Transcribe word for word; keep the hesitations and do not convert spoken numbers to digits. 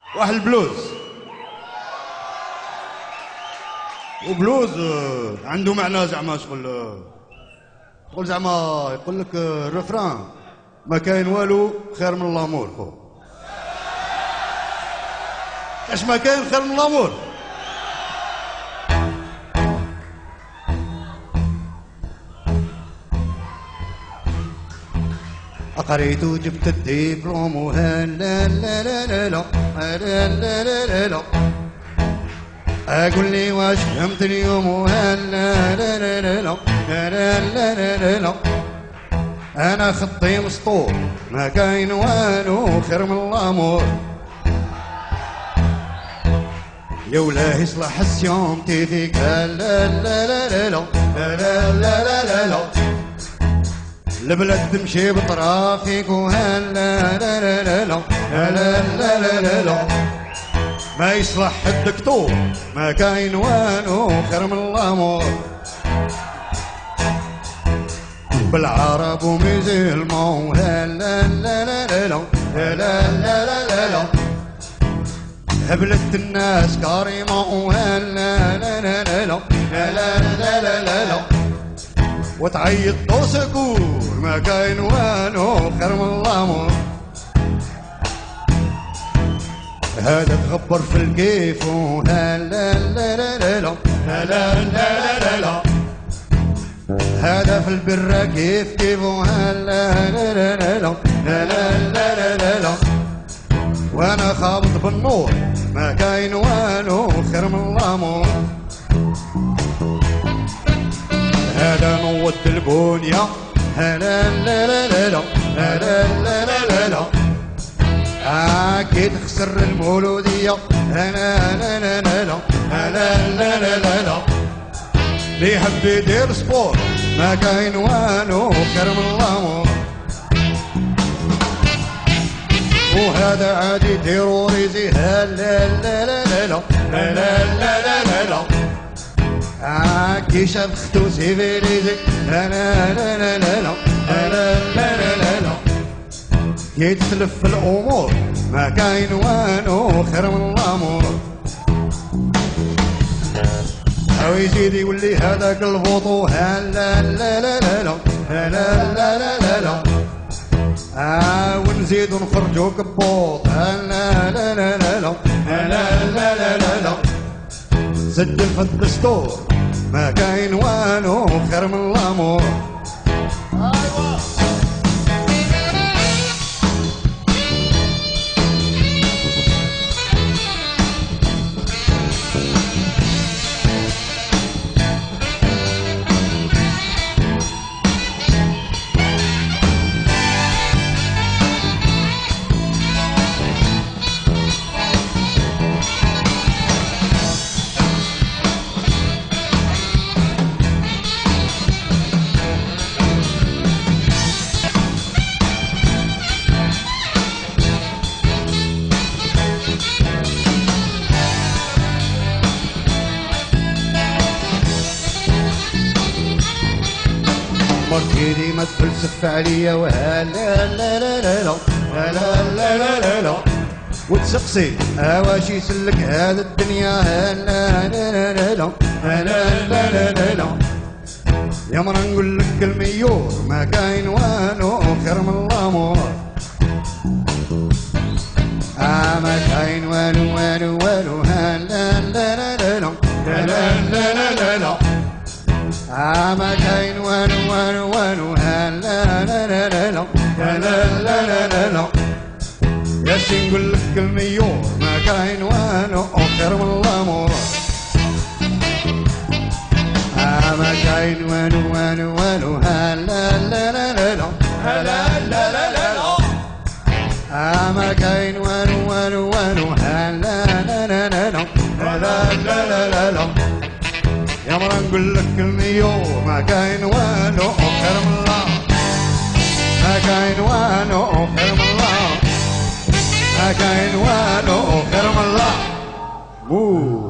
واحد البلوز، وبلوز عنده معنى زعما شغل، تقول زعما يقول لك الرفران ما كاين والو خير من لامور خو. اش ما كاين خير من لامور. قريت وجبت الدبلوم وهلا لا لا لا لا لا لا لا لا اقول لي واش فهمت اليوم وهلا لا لا لا لا لا لا لا لا انا خطي مسطور ما كاين والو خير من الامور. يا ولاه يصلح السيوم تيديك لا لا لا لا لا لا لا لا لا البلد تمشي بطرافيك وهلا لا لا لا لا لا لا لا لا لا ما يصلح الدكتور ما كاين والو خير من الامور. بالعرب وميزلمون هلا لا لا لا لا لا لا لا لا لا هبلت الناس كريمة وهلا لا لا لا لا لا لا لا لا لا وتعيط دو سكور ما كاين والو خير من الامور. هذا تغبر في الكيف وهلا لا لا لا لا لا لا لا لا لا هذا في البرة كيف كيف وهلا لا لا لا لا لا لا لا لا لا وانا خابط بالنور ما كاين والو خير من الامور. هذا نوض البنية هلا لا لا لا لا لا لا لا لا لا أكيد خسر المولودية هلا لا لا لا لا لا لا لا لا لا اللي يحب يدير سبور ما كاين والو خير من الامور. وهذا عادي تيروريزي هلا لا لا لا لا لا لا لا لا لا كي شاف ختو سيفيليزي لا لا لا لا لا لا لا لا لا لا يتسلف في الامور ما كاين والو خير من الامور. او يزيد يولي هذاك الفوطو هلا لا لا لا لا لا لا لا لا لا آه ونزيدو نخرجو كبوط هلا لا لا لا لا لا لا لا لا لا سجل في الدستور ما كاين والو خير من الامور. مرتيني ما تفلسف عليا وهلا لا لا لا لا لا لا لا لا لا وتسقسي اواش يسلك هذا الدنيا هلا لا لا لا لا لا لا لا لا لا يا مرا نقول لك الميور ما كاين والو خير من الامور. آه ما كاين والو والو والو هلا لا لا لا لا لا لا لا لا آه ما كاين والو والو والو هلا لا لا لا لا لا لا لا لا لا يا سي نقول لك الميور ما كاين والو خير من الامور. آه ما كاين والو والو والو هلا لا لا لا لا لا لا لا لا آه ما كاين والو والو والو هلا لا لا لا لا لا لا لا لا يا مرا نقول لك الميور ما كاين والو خير من الله ما كاين والو خير من الله ما كاين والو خير من الله.